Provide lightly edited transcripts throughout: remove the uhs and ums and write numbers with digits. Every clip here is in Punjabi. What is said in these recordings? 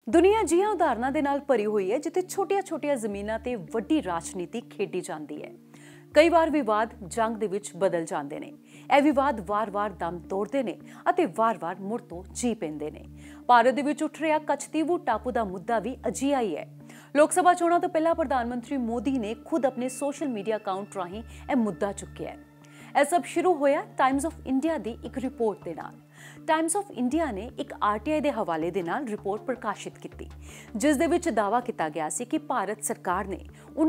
ਦੁਨੀਆ ਜਿਹੀਆਂ ਉਦਾਹਰਨਾਂ ਦੇ ਨਾਲ ਭਰੀ ਹੋਈ ਹੈ ਜਿੱਥੇ ਛੋਟੀਆਂ-ਛੋਟੀਆਂ ਜ਼ਮੀਨਾਂ ਤੇ ਵੱਡੀ ਰਾਜਨੀਤੀ ਖੇਡੀ ਜਾਂਦੀ ਹੈ। ਕਈ ਵਾਰ ਵਿਵਾਦ ਜੰਗ ਦੇ ਵਿੱਚ ਬਦਲ ਜਾਂਦੇ ਨੇ। ਇਹ ਵਿਵਾਦ ਵਾਰ-ਵਾਰ ਦਮ ਤੋੜਦੇ ਨੇ ਅਤੇ ਵਾਰ-ਵਾਰ ਮੁੜ ਤੋਂ ਜੀ ਪੈਂਦੇ ਨੇ। ਭਾਰਤ ਦੇ ਵਿੱਚ ਉੱਠ ਰਿਹਾ ਕਚਤੀਵੂ ਟਾਪੂ ਦਾ ਮੁੱਦਾ ਵੀ ਅਜਿਹਾ ਹੀ ਹੈ। ਲੋਕ ਸਭਾ ਚੋਣਾਂ ਤੋਂ ਪਹਿਲਾਂ ਪ੍ਰਧਾਨ ਮੰਤਰੀ ਮੋਦੀ ਨੇ ਖੁਦ ਆਪਣੇ ਸੋਸ਼ਲ ਮੀਡੀਆ ਅਕਾਊਂਟ ਰਾਹੀਂ ਇਹ ਮੁੱਦਾ ਚੁੱਕਿਆ ਹੈ। ਇਹ ਸਭ ਸ਼ੁਰੂ ਹੋਇਆ ਟਾਈਮਜ਼ ਆਫ ਇੰਡੀਆ ਦੀ ਇੱਕ ਰਿਪੋਰਟ ਦੇ ਨਾਲ। ਟਾਈਮਜ਼ ਆਫ ਇੰਡੀਆ ਨੇ ਇੱਕ ਆਰਟੀਆਈ ਦੇ ਹਵਾਲੇ ਦੇ ਨਾਲ ਰਿਪੋਰਟ ਪ੍ਰਕਾਸ਼ਿਤ ਕੀਤੀ, ਜਿਸ ਦੇ ਵਿੱਚ ਦਾਅਵਾ ਕੀਤਾ ਗਿਆ ਸੀ ਕਿ ਭਾਰਤ ਸਰਕਾਰ ਨੇ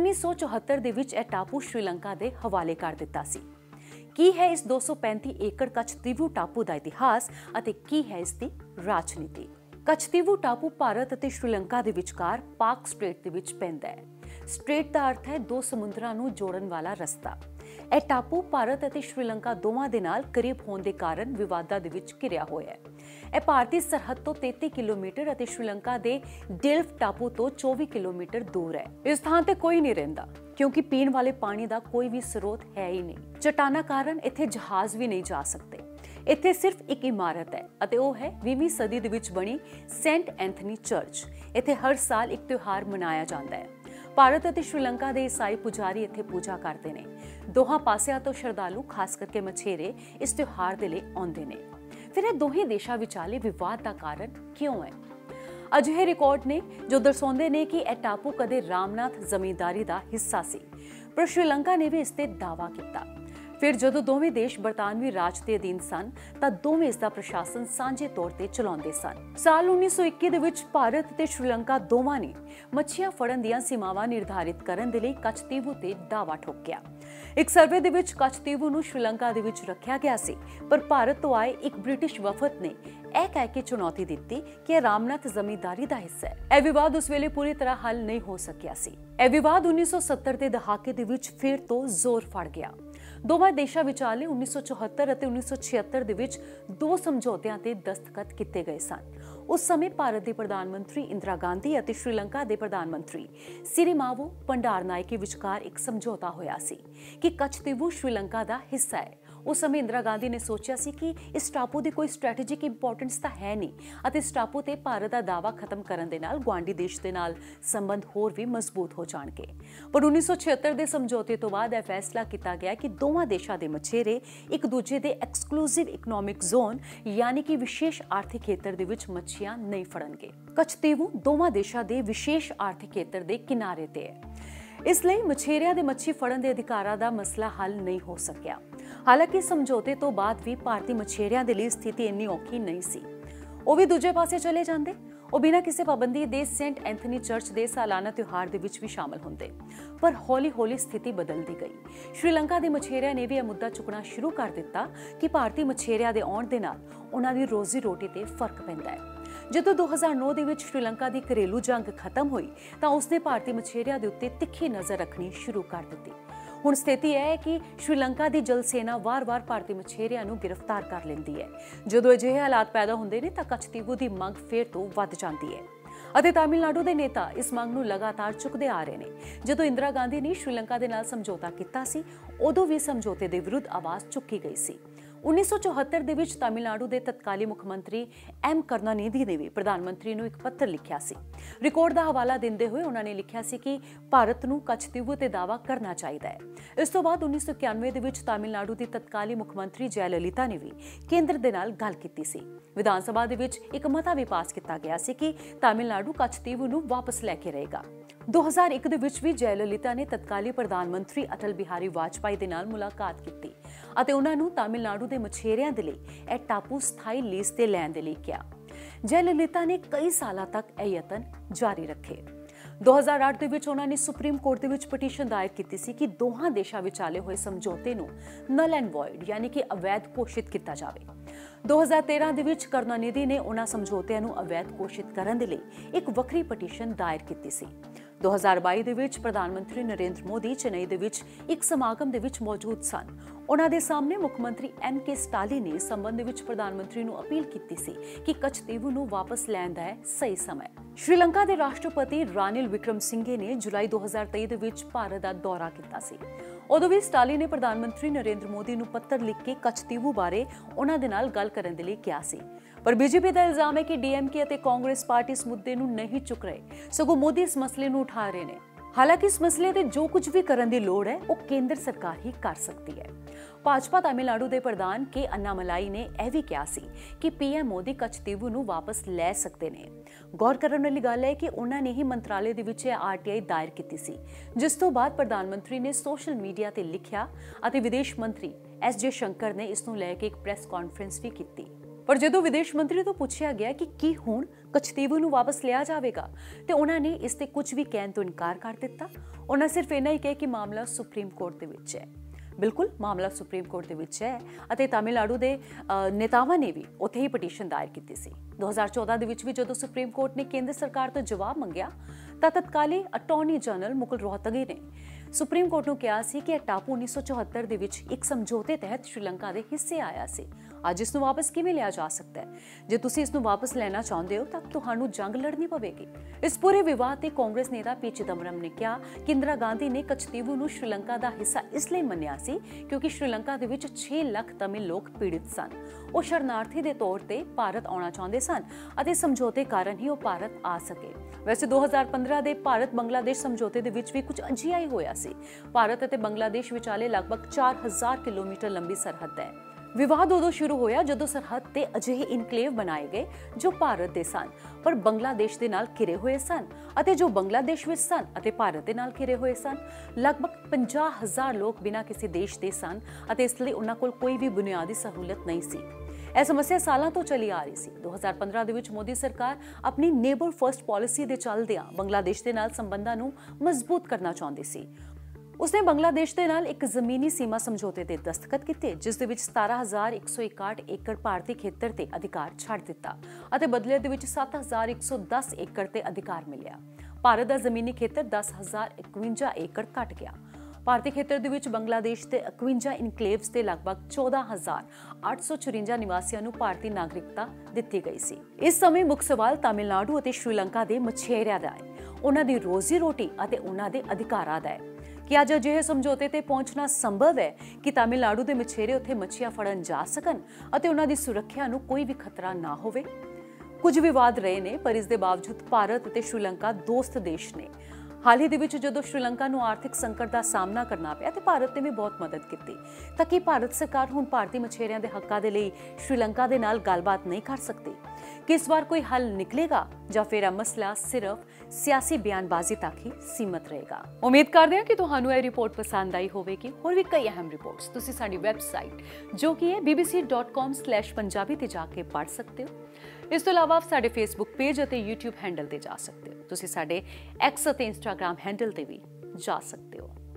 1974 ਦੇ ਵਿੱਚ ਇਹ ਟਾਪੂ ਸ਼੍ਰੀਲੰਕਾ ਦੇ ਹਵਾਲੇ ਕਰ ਦਿੱਤਾ ਸੀ। ਕੀ ਹੈ ਇਸ 235 ਏਕੜ ਕਚਤੀਵੂ ਟਾਪੂ ਦਾ ਇਤਿਹਾਸ ਅਤੇ ਕੀ ਹੈ ਇਸ ਦੀ ਰਾਜਨੀਤੀ? ਕਚਤੀਵੂ ਟਾਪੂ ਭਾਰਤ ਅਤੇ ਸ਼੍ਰੀਲੰਕਾ ਦੇ ਵਿਚਕਾਰ ਪਾਕ ਸਟ੍ਰੇਟ ਦੇ ਵਿੱਚ ਪੈਂਦਾ ਹੈ। ਸਟ੍ਰੇਟ ਦਾ ਅਰਥ ਹੈ ਦੋ ਸਮੁੰਦਰਾਂ ਨੂੰ ਜੋੜਨ ਵਾਲਾ ਰਸਤਾ। ਇਹ ਟਾਪੂ ਭਾਰਤ ਅਤੇ ਸ਼੍ਰੀਲੰਕਾ ਦੋਵਾਂ ਦੇ ਨਾਲ ਕਰੀਬ ਹੋਣ ਦੇ ਕਾਰਨ ਵਿਵਾਦਾਂ ਦੇ ਵਿੱਚ ਘਿਰਿਆ ਹੋਇਆ ਹੈ। ਇਹ ਭਾਰਤੀ ਸਰਹੱਦ ਤੋਂ 33 ਕਿਲੋਮੀਟਰ ਅਤੇ ਸ਼੍ਰੀਲੰਕਾ ਦੇ ਡਿਲਫ ਟਾਪੂ ਤੋਂ 24 ਕਿਲੋਮੀਟਰ ਦੂਰ ਹੈ। ਇਸ ਥਾਂ ਤੇ ਕੋਈ ਨਹੀਂ ਰਹਿੰਦਾ ਕਿਉਂਕਿ ਪੀਣ ਵਾਲੇ ਪਾਣੀ ਦਾ ਕੋਈ ਵੀ ਸਰੋਤ ਹੈ ਹੀ ਨਹੀਂ। ਚਟਾਨਾਂ ਕਾਰਨ ਇੱਥੇ ਜਹਾਜ਼ ਵੀ ਨਹੀਂ ਜਾ ਸਕਦੇ। ਇੱਥੇ ਸਿਰਫ ਇੱਕ ਇਮਾਰਤ ਹੈ ਅਤੇ ਉਹ ਹੈ 20ਵੀਂ ਸਦੀ ਦੇ ਵਿੱਚ ਬਣੀ ਸੇਂਟ ਐਂਥਨੀ ਚਰਚ। ਇੱਥੇ ਹਰ ਸਾਲ ਇੱਕ ਤਿਉਹਾਰ ਮਨਾਇਆ ਜਾਂਦਾ ਹੈ। ਭਾਰਤ ਅਤੇ ਸ਼੍ਰੀਲੰਕਾ ਦੇ ਈਸਾਈ ਪੁਜਾਰੀ ਇੱਥੇ ਪੂਜਾ ਕਰਦੇ ਨੇ। ਦੋਹਾਂ ਪਾਸਿਆਂ ਤੋਂ ਸ਼ਰਧਾਲੂ ਖਾਸ ਕਰਕੇ ਮਛੇਰੇ ਇਸ ਤਿਉਹਾਰ ਦੇ ਲਈ ਆਉਂਦੇ ਨੇ। ਫਿਰ ਇਹ ਦੋਹੇ ਦੇਸ਼ਾਂ ਵਿਚਾਲੇ ਵਿਵਾਦ ਦਾ ਕਾਰਨ ਕਿਉਂ ਹੈ? ਅਜਿਹੇ ਰਿਕਾਰਡ ਨੇ ਜੋ ਦਰਸਾਉਂਦੇ ਨੇ ਕਿ ਇਹ ਟਾਪੂ ਕਦੇ ਰਾਮਨਾਥ ਜ਼ਮੀਂਦਾਰੀ ਦਾ ਹਿੱਸਾ ਸੀ, ਪਰ ਸ਼੍ਰੀਲੰਕਾ ਨੇ ਵੀ ਇਸ ਤੇ ਦਾਅਵਾ ਕੀਤਾ। ਫਿਰ ਜਦੋਂ ਦੋਵੇਂ ਦੇਸ਼ ਬਰਤਾਨਵੀ ਰਾਜ ਦੇ ਅਧੀਨ ਸਨ ਤਾਂ ਦੋਵੇਂ ਇਸ ਦਾ ਪ੍ਰਸ਼ਾਸਨ ਸਾਂਝੇ ਤੌਰ ਤੇ ਚਲਾਉਂਦੇ ਸਨ। ਸਾਲ 1921 ਦੇ ਵਿੱਚ ਭਾਰਤ ਤੇ ਸ਼੍ਰੀਲੰਕਾ ਦੋਵਾਂ ਨੇ ਮੱਛੀਆਂ ਫੜਨ ਦੀਆਂ ਸੀਮਾਵਾਂ ਨਿਰਧਾਰਿਤ ਕਰਨ ਦੇ ਲਈ ਕਚਤੀਵੂ ਤੇ ਦਾਅਵਾ ਠੋਕਿਆ। ਇੱਕ ਸਰਵੇ ਦੇ ਵਿੱਚ ਕਚਤੀਵੂ ਨੂੰ ਸ਼੍ਰੀਲੰਕਾ ਦੇ ਵਿੱਚ ਰੱਖਿਆ ਗਿਆ ਸੀ, ਪਰ ਭਾਰਤ ਤੋਂ ਆਏ ਇੱਕ ਬ੍ਰਿਟਿਸ਼ ਵਫਦ ਨੇ ਇਹ ਕਹਿ ਕੇ ਚੁਣੌਤੀ ਦਿੱਤੀ ਕਿ ਇਹ ਰਾਮਨਾਥ ਜ਼ਮੀਂਦਾਰੀ ਦਾ ਹਿੱਸਾ ਹੈ। ਇਹ ਵਿਵਾਦ ਉਸ ਵੇਲੇ ਪੂਰੀ ਤਰ੍ਹਾਂ ਹੱਲ ਨਹੀਂ ਹੋ ਸਕਿਆ ਸੀ। ਇਹ ਵਿਵਾਦ 1970 ਦੇ ਦਹਾਕੇ ਦੇ ਵਿੱਚ ਫਿਰ ਤੋਂ ਜ਼ੋਰ ਫੜ ਗਿਆ। ਦੋਵਾਂ ਦੇਸ਼ਾਂ ਵਿਚਾਲੇ 1974 ਅਤੇ 1976 ਦੇ ਵਿੱਚ ਦੋ ਸਮਝੌਤਿਆਂ ਤੇ ਦਸਤਖਤ ਕੀਤੇ ਗਏ ਸਨ। ਉਸ ਸਮੇਂ ਭਾਰਤ ਦੇ ਪ੍ਰਧਾਨ ਮੰਤਰੀ ਇੰਦਰਾ ਗਾਂਧੀ ਅਤੇ ਸ਼੍ਰੀਲੰਕਾ ਦੇ ਪ੍ਰਧਾਨ ਮੰਤਰੀ ਸਿਰੀਮਾਵੋ ਪੰਡਾਰਨਾਇਕੇ ਵਿਚਕਾਰ ਇੱਕ ਸਮਝੌਤਾ ਹੋਇਆ ਸੀ ਕਿ ਕਚਤੀਵੂ ਸ਼੍ਰੀਲੰਕਾ ਦਾ ਹਿੱਸਾ ਹੈ। ਉਸ ਸਮੇਂ ਇੰਦਰਾ ਗਾਂਧੀ ਨੇ ਸੋਚਿਆ ਸੀ ਕਿ ਇਸ ਟਾਪੂ ਦੀ ਕੋਈ ਸਟ੍ਰੈਟੇਜਿਕ ਇੰਪੋਰਟੈਂਸ ਤਾਂ ਹੈ ਨਹੀਂ ਅਤੇ ਇਸ ਟਾਪੂ ਤੇ ਭਾਰਤ ਦਾ ਦਾਅਵਾ ਖਤਮ ਕਰਨ ਦੇ ਨਾਲ ਗੁਆਂਢੀ ਦੇਸ਼ ਦੇ ਨਾਲ ਸੰਬੰਧ ਹੋਰ ਵੀ ਮਜ਼ਬੂਤ ਹੋ ਜਾਣਗੇ। ਪਰ 1976 ਦੇ ਸਮਝੌਤੇ ਤੋਂ ਬਾਅਦ ਇਹ ਫੈਸਲਾ ਕੀਤਾ ਗਿਆ ਕਿ ਦੋਵਾਂ ਦੇਸ਼ਾਂ ਦੇ ਮਛੇਰੇ ਇੱਕ ਦੂਜੇ ਦੇ ਐਕਸਕਲੂਸਿਵ ਇਕਨੋਮਿਕ ਜ਼ੋਨ ਯਾਨੀ ਕਿ ਵਿਸ਼ੇਸ਼ ਆਰਥਿਕ ਖੇਤਰ ਦੇ ਵਿੱਚ ਮੱਛੀਆਂ ਨਹੀਂ ਫੜਨਗੇ। ਕਚਤੀਵੂ ਦੋਵਾਂ ਦੇਸ਼ਾਂ ਦੇ ਵਿਸ਼ੇਸ਼ ਆਰਥਿਕ ਖੇਤਰ ਦੇ ਕਿਨਾਰੇ ਤੇ ਹੈ। ਇਸ ਲਈ ਮਛੇਰਿਆਂ ਦੇ ਮੱਛੀ ਫੜਨ ਦੇ ਅਧਿਕਾਰਾਂ ਦਾ ਮਸਲਾ ਹੱਲ ਨਹੀਂ ਹੋ ਸਕਿਆ। ਹਾਲਾਂਕਿ ਸਮਝੌਤੇ ਤੋਂ ਬਾਅਦ ਵੀ ਭਾਰਤੀ ਮਛੇਰਿਆਂ ਦੇ ਲਈ ਸਥਿਤੀ ਇੰਨੀ ਔਖੀ ਨਹੀਂ ਸੀ। ਉਹ ਵੀ ਦੂਜੇ ਪਾਸੇ ਚਲੇ ਜਾਂਦੇ। ਉਹ ਬਿਨਾਂ ਕਿਸੇ ਪਾਬੰਦੀ ਦੇ ਸੇਂਟ ਐਂਥਨੀ ਚਰਚ ਦੇ ਸਾਲਾਨਾ ਤਿਉਹਾਰ ਦੇ ਵਿੱਚ ਵੀ ਸ਼ਾਮਲ ਹੁੰਦੇ। ਪਰ ਹੌਲੀ-ਹੌਲੀ ਸਥਿਤੀ ਬਦਲਦੀ ਗਈ। ਸ਼੍ਰੀਲੰਕਾ ਦੇ ਮਛੇਰਿਆਂ ਨੇ ਵੀ ਇਹ ਮੁੱਦਾ ਚੁੱਕਣਾ ਸ਼ੁਰੂ ਕਰ ਦਿੱਤਾ ਕਿ ਭਾਰਤੀ ਮਛੇਰਿਆਂ ਦੇ ਆਉਣ ਦੇ ਨਾਲ ਉਹਨਾਂ ਦੀ ਰੋਜ਼ੀ ਰੋਟੀ ਤੇ ਫਰਕ ਪੈਂਦਾ ਹੈ। ਜਦੋਂ 2009 ਦੇ ਵਿੱਚ ਸ਼੍ਰੀਲੰਕਾ ਦੀ ਘਰੇਲੂ ਜੰਗ ਖਤਮ ਹੋਈ ਤਾਂ ਉਸਨੇ ਭਾਰਤੀ ਮਛੇਰਿਆਂ ਦੇ ਉੱਤੇ ਤਿੱਖੀ ਨਜ਼ਰ ਰੱਖਣੀ ਸ਼ੁਰੂ ਕਰ ਦਿੱਤੀ। ਹੁਣ ਸਥਿਤੀ ਇਹ ਹੈ ਕਿ ਸ਼੍ਰੀਲੰਕਾ ਦੀ ਜਲ ਸੈਨਾ ਵਾਰ-ਵਾਰ ਭਾਰਤੀ ਮਛੇਰਿਆਂ ਨੂੰ ਗ੍ਰਿਫਤਾਰ ਕਰ ਲੈਂਦੀ ਹੈ। ਜਦੋਂ ਅਜਿਹੇ ਹਾਲਾਤ ਪੈਦਾ ਹੁੰਦੇ ਨੇ ਤਾਂ ਕਚਤੀਵੂ ਦੀ ਮੰਗ ਫੇਰ ਤੋਂ ਵੱਧ ਜਾਂਦੀ ਹੈ ਅਤੇ ਤਾਮਿਲਨਾਡੂ ਦੇ ਨੇਤਾ ਇਸ ਮੰਗ ਨੂੰ ਲਗਾਤਾਰ ਚੁੱਕਦੇ ਆ ਰਹੇ ਨੇ। ਜਦੋਂ ਇੰਦਰਾ ਗਾਂਧੀ ਨੇ ਸ਼੍ਰੀਲੰਕਾ ਦੇ ਨਾਲ ਸਮਝੌਤਾ ਕੀਤਾ ਸੀ, ਉਦੋਂ ਵੀ ਸਮਝੌਤੇ ਦੇ ਵਿਰੁੱਧ ਆਵਾਜ਼ ਚੁੱਕੀ ਗਈ ਸੀ। 1974 ਦੇ ਵਿੱਚ ਤਾਮਿਲਨਾਡੂ ਦੇ ਤਤਕਾਲੀ ਮੁੱਖ ਮੰਤਰੀ ਐਮ ਕਰੁਣਾਨਿਧੀ ਨੇ ਵੀ ਪ੍ਰਧਾਨ ਮੰਤਰੀ ਨੂੰ ਇੱਕ ਪੱਤਰ ਲਿਖਿਆ ਸੀ। ਰਿਕਾਰਡ ਦਾ ਹਵਾਲਾ ਦਿੰਦੇ ਹੋਏ ਉਹਨਾਂ ਨੇ ਲਿਖਿਆ ਸੀ ਕਿ ਭਾਰਤ ਨੂੰ ਕਚਤੀਵੂ ਤੇ ਦਾਅਵਾ ਕਰਨਾ ਚਾਹੀਦਾ ਹੈ। ਇਸ ਤੋਂ ਬਾਅਦ 1991 ਦੇ ਵਿੱਚ ਤਾਮਿਲਨਾਡੂ ਦੀ ਤਤਕਾਲੀ ਮੁੱਖ ਮੰਤਰੀ ਜੈਲਲਿਤਾ ਨੇ ਵੀ ਕੇਂਦਰ ਦੇ ਨਾਲ ਗੱਲ ਕੀਤੀ ਸੀ। ਵਿਧਾਨ ਸਭਾ ਦੇ ਵਿੱਚ ਇੱਕ ਮਤਾ ਵੀ ਪਾਸ ਕੀਤਾ ਗਿਆ ਸੀ ਕਿ ਤਾਮਿਲਨਾਡੂ ਕਚਤੀਵੂ ਨੂੰ ਵਾਪਸ ਲੈ ਕੇ ਰਹੇਗਾ। 2001 ਦੇ ਵਿੱਚ ਵੀ ਜੈਲਲਿਤਾ ਨੇ ਤਤਕਾਲੀ ਪ੍ਰਧਾਨ ਮੰਤਰੀ ਅਟਲ ਬਿਹਾਰੀ ਵਾਜਪਾਈ ਦੇ ਨਾਲ ਮੁਲਾਕਾਤ ਕੀਤੀ ਅਤੇ ਉਹਨਾਂ ਨੂੰ ਤਾਮਿਲਨਾਡੂ ਦੇ ਮਛੇਰਿਆਂ ਦੇ ਲਈ ਇਹ ਟਾਪੂ ਸਥਾਈ ਲੀਜ਼ ਤੇ ਲੈਣ ਦੇ ਲਈ ਕਿਹਾ। ਜੈਲਲਿਤਾ ਨੇ ਕਈ ਸਾਲਾਂ ਤੱਕ ਇਹ ਯਤਨ ਜਾਰੀ ਰੱਖੇ। 2008 ਦੇ ਵਿੱਚ ਉਹਨਾਂ ਨੇ ਸੁਪਰੀਮ ਕੋਰਟ ਦੇ ਵਿੱਚ ਪਟੀਸ਼ਨ ਦਾਇਰ ਕੀਤੀ ਸੀ ਕਿ ਦੋਹਾਂ ਦੇਸ਼ਾਂ ਵਿਚਾਲੇ ਹੋਏ ਸਮਝੌਤੇ ਨੂੰ ਨਲ ਐਂਡ ਵੋਇਡ ਯਾਨੀ ਕਿ ਅਵੈਧ ਘੋਸ਼ਿਤ ਕੀਤਾ ਜਾਵੇ। 2013 ਦੇ ਵਿੱਚ ਕਰੁਣਾਨਿਧੀ ਨੇ ਉਹਨਾਂ ਸਮਝੌਤਿਆਂ ਨੂੰ ਅਵੈਧ ਘੋਸ਼ਿਤ ਕਰਨ ਦੇ ਲਈ ਇੱਕ ਵੱਖਰੀ ਪਟੀਸ਼ਨ ਦਾਇਰ ਕੀਤੀ ਸੀ। 2022 ਦੇ ਵਿੱਚ ਪ੍ਰਧਾਨ ਮੰਤਰੀ ਨਰਿੰਦਰ ਮੋਦੀ ਚੇਨਈ ਦੇ ਵਿੱਚ ਇੱਕ ਸਮਾਗਮ ਦੇ ਵਿੱਚ ਮੌਜੂਦ ਸਨ। ਉਹਨਾਂ ਦੇ ਸਾਹਮਣੇ ਮੁੱਖ ਮੰਤਰੀ ਐਮ.ਕੇ. ਸਟਾਲਿਨ ਨੇ ਇਸ ਸੰਬੰਧ ਵਿੱਚ ਪ੍ਰਧਾਨ ਮੰਤਰੀ ਨੂੰ ਅਪੀਲ ਕੀਤੀ ਸੀ ਕਿ ਕਚਤੀਵੂ ਨੂੰ ਵਾਪਸ ਲੈਣ ਦਾ ਸਹੀ ਸਮਾਂ ਹੈ। ਸ਼੍ਰੀਲੰਕਾ ਦੇ ਰਾਸ਼ਟਰਪਤੀ ਰਾਨਿਲ ਵਿਕਰਮਸਿੰਘੇ ਨੇ ਜੁਲਾਈ 2023 ਦੇ ਵਿੱਚ ਭਾਰਤ ਦਾ ਦੌਰਾ ਕੀਤਾ ਸੀ। ਉਦੋਂ ਵੀ ਸਟਾਲਿਨ ਨੇ ਪ੍ਰਧਾਨ ਮੰਤਰੀ ਨਰਿੰਦਰ ਮੋਦੀ ਨੂੰ ਪੱਤਰ ਲਿਖ ਕੇ ਕਚਤੀਵੂ ਬਾਰੇ ਉਹਨਾਂ ਦੇ ਨਾਲ ਗੱਲ ਕਰਨ ਦੇ ਲਈ ਕਿਹਾ ਸੀ। ਪਰ ਬੀਜੇਪੀ ਦਾ ਇਲਜ਼ਾਮ ਹੈ ਕਿ ਡੀਐਮਕੇ ਅਤੇ ਕਾਂਗਰਸ ਪਾਰਟੀ ਇਸ ਮੁੱਦੇ ਨੂੰ ਨਹੀਂ ਚੁੱਕ ਰਹੇ, ਸਗੋਂ ਮੋਦੀ ਇਸ ਮਸਲੇ ਨੂੰ ਉਠਾ ਰਹੇ ਨੇ। ਹਾਲਾਂਕਿ ਇਸ ਮਸਲੇ ਤੇ ਜੋ ਕੁਝ ਵੀ ਕਰਨ ਦੀ ਲੋੜ ਹੈ ਉਹ ਕੇਂਦਰ ਸਰਕਾਰ ਹੀ ਕਰ ਸਕਦੀ ਹੈ। ਭਾਜਪਾ ਤਾਮਿਲਨਾਡੂ ਦੇ ਪ੍ਰਧਾਨ ਕੇ ਅੰਨਾਮਲਾਈ ਨੇ ਇਹ ਵੀ ਕਿਹਾ ਸੀ ਕਿ ਪੀਐਮ ਮੋਦੀ ਕਚਤੀਵੂ ਨੂੰ ਵਾਪਸ ਲੈ ਸਕਦੇ ਨੇ। ਗੌਰ ਕਰਨ ਵਾਲੀ ਗੱਲ ਹੈ ਕਿ ਉਹਨਾਂ ਨੇ ਹੀ ਮੰਤਰਾਲੇ ਦੇ ਵਿੱਚ ਆਰਟੀਆਈ ਦਾਇਰ ਕੀਤੀ ਸੀ, ਜਿਸ ਤੋਂ ਬਾਅਦ ਪ੍ਰਧਾਨ ਮੰਤਰੀ ਨੇ ਸੋਸ਼ਲ ਮੀਡੀਆ ਤੇ ਲਿਖਿਆ ਅਤੇ ਵਿਦੇਸ਼ ਮੰਤਰੀ ਐਸ ਸ਼ੰਕਰ ਨੇ ਇਸ ਨੂੰ ਲੈ ਕੇ ਇੱਕ ਪ੍ਰੈਸ ਕਾਨਫਰੰਸ ਵੀ ਕੀਤੀ। ਪਰ ਜਦੋਂ ਵਿਦੇਸ਼ ਮੰਤਰੀ ਤੋਂ ਪੁੱਛਿਆ ਗਿਆ ਕਿ ਕੀ ਹੁਣ ਕਚਤੀਵੂ ਨੂੰ ਵਾਪਸ ਲਿਆ ਜਾਵੇਗਾ ਤੇ ਉਹਨਾਂ ਨੇ ਇਸ ਤੇ ਕੁਝ ਵੀ ਕਹਿਣ ਤੋਂ ਇਨਕਾਰ ਕਰ ਦਿੱਤਾ। ਉਹਨਾਂ ਸਿਰਫ ਇੰਨਾ ਹੀ ਕਿਹਾ ਕਿ ਮਾਮਲਾ ਸੁਪਰੀਮ ਕੋਰਟ ਦੇ ਵਿੱਚ ਹੈ। ਬਿਲਕੁਲ, ਮਾਮਲਾ ਸੁਪਰੀਮ ਕੋਰਟ ਦੇ ਵਿੱਚ ਹੈ ਅਤੇ ਤਾਮਿਲਨਾਡੂ ਦੇ ਨੇਤਾਵਾਂ ਨੇ ਵੀ ਉੱਥੇ ਹੀ ਪਟੀਸ਼ਨ ਦਾਇਰ ਕੀਤੀ ਸੀ। 2014 ਦੇ ਵਿੱਚ ਵੀ ਜਦੋਂ ਸੁਪਰੀਮ ਕੋਰਟ ਨੇ ਕੇਂਦਰ ਸਰਕਾਰ ਤੋਂ ਜਵਾਬ ਮੰਗਿਆ ਤਾਂ ਤਤਕਾਲੀ ਅਟਾਰਨੀ ਜਨਰਲ ਮੁਕੁਲ ਰੋਹਤਗੀ ਨੇ ਸੁਪਰੀਮ ਕੋਰਟ ਨੂੰ ਕਿਹਾ ਸੀ ਕਿ ਇਹ ਟਾਪੂ 1974 ਦੇ ਵਿੱਚ ਇੱਕ ਸਮਝੌਤੇ ਤਹਿਤ ਸ਼੍ਰੀਲੰਕਾ ਦੇ ਹਿੱਸੇ ਆਇਆ ਸੀ। ਅੱਜ ਇਸ ਨੂੰ ਵਾਪਸ ਕਿਵੇਂ ਲਿਆ ਜਾ ਸਕਦਾ ਹੈ? ਜੇ ਤੁਸੀਂ ਇਸ ਨੂੰ ਵਾਪਸ ਲੈਣਾ ਚਾਹੁੰਦੇ ਹੋ ਤਾਂ ਤੁਹਾਨੂੰ ਜੰਗ ਲੜਨੀ ਪਵੇਗੀ। ਇਸ ਪੂਰੇ ਵਿਵਾਦ ਤੇ ਕਾਂਗਰਸ ਨੇਤਾ ਪੀ ਚਿਦੰਬਰਮ ਨੇ ਕਿਹਾ ਕਿ ਇੰਦਰਾ ਗਾਂਧੀ ਨੇ ਕਚਤੀਵੂ ਨੂੰ ਸ਼੍ਰੀਲੰਕਾ ਦਾ ਹਿੱਸਾ ਇਸ ਲਈ ਮੰਨਿਆ ਸੀ ਕਿਉਂਕਿ ਸ਼੍ਰੀਲੰਕਾ ਦੇ ਵਿੱਚ 6 ਲੱਖ ਤਮਿਲ ਲੋਕ ਪੀੜਿਤ ਸਨ। ਉਹ ਸ਼ਰਨਾਰਥੀ ਦੇ ਤੌਰ ਤੇ ਭਾਰਤ ਆਉਣਾ ਚਾਹੁੰਦੇ ਸਨ ਅਤੇ ਸਮਝੌਤੇ ਕਾਰਨ ਹੀ ਉਹ ਭਾਰਤ ਆ ਸਕੇ। ਵੈਸੇ 2015 ਦੇ ਭਾਰਤ ਬੰਗਲਾਦੇਸ਼ ਸਮਝੌਤੇ ਦੇ ਵਿੱਚ ਵੀ ਕੁਝ ਅਜਿਹਾ ਹੀ ਹੋਇਆ ਸੀ। ਭਾਰਤ ਅਤੇ ਬੰਗਲਾਦੇਸ਼ ਵਿਚਾਲੇ ਲਗਭਗ 4000 ਕਿਲੋਮੀਟਰ ਲੰਬੀ ਸਰਹੱਦ ਹੈ। ਵਿਵਾਦ ਉਦੋਂ ਸ਼ੁਰੂ ਹੋਇਆ ਜਦੋਂ ਸਰਹੱਦ ਤੇ ਅਜਿਹੇ ਇਨਕਲੇਵ ਬਣਾਏ ਗਏ ਜੋ ਭਾਰਤ ਦੇ ਸਨ ਪਰ ਬੰਗਲਾਦੇਸ਼ ਦੇ ਨਾਲ ਘਿਰੇ ਹੋਏ ਸਨ ਅਤੇ ਜੋ ਬੰਗਲਾਦੇਸ਼ ਵਿੱਚ ਸਨ ਅਤੇ ਭਾਰਤ ਦੇ ਨਾਲ ਘਿਰੇ ਹੋਏ ਸਨ। ਲਗਭਗ 50,000 ਲੋਕ ਬਿਨਾਂ ਕਿਸੇ ਦੇਸ਼ ਦੇ ਸਨ ਅਤੇ ਇਸ ਲਈ ਉਹਨਾਂ ਕੋਲ ਕੋਈ ਵੀ ਬੁਨਿਆਦੀ ਸਹੂਲਤ ਨਹੀਂ ਸੀ। ਇਹ ਸਮੱਸਿਆ ਸਾਲਾਂ ਤੋਂ ਚੱਲੀ ਆ ਰਹੀ ਸੀ। 2015 ਦੇ ਵਿੱਚ ਮੋਦੀ ਸਰਕਾਰ ਆਪਣੀ ਨੇਬਰ ਫਰਸਟ ਪਾਲਿਸੀ ਦੇ ਚੱਲਦਿਆਂ ਬੰਗਲਾਦੇਸ਼ ਦੇ ਨਾਲ ਸੰਬੰਧਾਂ ਨੂੰ ਮਜ਼ਬੂਤ ਕਰਨਾ ਚਾਹੁੰਦੀ ਸੀ। ਉਸਨੇ ਬੰਗਲਾਦੇਸ਼ ਦੇ ਨਾਲ ਇੱਕ ਜ਼ਮੀਨੀ ਸੀਮਾ ਸਮਝੌਤੇ ਤੇ ਦਸਤਖਤ ਕੀਤੇ ਜਿਸ ਦੇ ਵਿੱਚ 17,161 ਏਕੜ ਭਾਰਤੀ ਖੇਤਰ ਤੇ ਅਧਿਕਾਰ ਛੱਡ ਦਿੱਤਾ ਅਤੇ ਬਦਲੇ ਦੇ ਵਿੱਚ 7,110 ਏਕੜ ਤੇ ਅਧਿਕਾਰ ਮਿਲਿਆ। ਭਾਰਤ ਦਾ ਜ਼ਮੀਨੀ ਖੇਤਰ 10,051 ਏਕੜ ਘਟ ਗਿਆ। ਭਾਰਤੀ ਖੇਤਰ ਦੇ ਵਿੱਚ ਬੰਗਲਾਦੇਸ਼ ਦੇ 51 ਇਨਕਲੇਵਸ ਤੇ ਲਗਭਗ 14,854 ਨਿਵਾਸੀਆਂ ਨੂੰ ਭਾਰਤੀ ਨਾਗਰਿਕਤਾ ਦਿੱਤੀ ਗਈ ਸੀ। ਇਸ ਸਮੇਂ ਮੁੱਖ ਸਵਾਲ ਤਾਮਿਲਨਾਡੂ ਅਤੇ ਸ਼੍ਰੀਲੰਕਾ ਦੇ ਮਛੇਰਿਆਂ ਦਾ ਹੈ, ਉਹਨਾਂ ਦੀ ਰੋਜ਼ੀ ਰੋਟੀ ਅਤੇ ਉਹਨਾਂ ਦੇ ਅਧਿਕਾਰਾਂ ਦਾ ਹੈ। ਕਿ ਅੱਜ ਅਜਿਹੇ ਸਮਝੌਤੇ ਤੇ ਪਹੁੰਚਣਾ ਸੰਭਵ ਹੈ ਕਿ ਤਾਮਿਲਨਾਡੂ ਦੇ ਮਛੇਰੇ ਉੱਥੇ ਮੱਛੀਆਂ ਫੜਨ ਜਾ ਸਕਣ ਅਤੇ ਉਹਨਾਂ ਦੀ ਸੁਰੱਖਿਆ ਨੂੰ ਕੋਈ ਵੀ ਖਤਰਾ ਨਾ ਹੋਵੇ। ਕੁਝ ਵਿਵਾਦ ਰਹੇ ਨੇ ਪਰ ਇਸ ਦੇ ਬਾਵਜੂਦ ਭਾਰਤ ਅਤੇ ਸ਼੍ਰੀਲੰਕਾ ਦੋਸਤ ਦੇਸ਼ ਨੇ। ਹਾਲ ਹੀ ਦੇ ਵਿੱਚ ਜਦੋਂ ਸ਼੍ਰੀਲੰਕਾ ਨੂੰ ਆਰਥਿਕ ਸੰਕਟ ਦਾ ਸਾਹਮਣਾ ਕਰਨਾ ਪਿਆ ਤੇ ਭਾਰਤ ਨੇ ਵੀ ਬਹੁਤ ਮਦਦ ਕੀਤੀ ਤਾਂ ਕਿ ਭਾਰਤ ਸਰਕਾਰ ਹੁਣ ਭਾਰਤੀ ਮਛੇਰਿਆਂ ਦੇ ਹੱਕਾਂ ਦੇ ਲਈ ਸ਼੍ਰੀਲੰਕਾ ਦੇ ਨਾਲ ਗੱਲਬਾਤ ਨਹੀਂ ਕਰ ਸਕਦੀ ਕਿ ਇਸ ਵਾਰ ਕੋਈ ਹੱਲ ਨਿਕਲੇਗਾ ਜਾਂ ਫਿਰ ਇਹ ਮਸਲਾ ਸਿਰਫ ਸਿਆਸੀ ਬਿਆਨਬਾਜ਼ੀ ਤੱਕ ਹੀ ਸੀਮਤ ਰਹੇਗਾ। ਉਮੀਦ ਕਰਦੇ ਹਾਂ ਕਿ ਤੁਹਾਨੂੰ ਇਹ ਰਿਪੋਰਟ ਪਸੰਦ ਆਈ ਹੋਵੇਗੀ। ਹੋਰ ਵੀ ਕਈ ਅਹਿਮ ਰਿਪੋਰਟਸ ਤੁਸੀਂ ਸਾਡੀ ਵੈਬਸਾਈਟ ਜੋ ਕਿ ਹੈ bbc.com/punjabi ਤੇ ਜਾ ਕੇ ਪੜ੍ਹ ਸਕਦੇ ਹੋ। ਇਸ ਤੋਂ ਇਲਾਵਾ ਸਾਡੇ ਫੇਸਬੁੱਕ ਪੇਜ ਅਤੇ YouTube ਹੈਂਡਲ ਤੇ ਜਾ ਸਕਦੇ ਹੋ। ਤੁਸੀਂ ਸਾਡੇ X ਅਤੇ Instagram ਹੈਂਡਲ ਤੇ ਵੀ ਜਾ ਸਕਦੇ ਹੋ।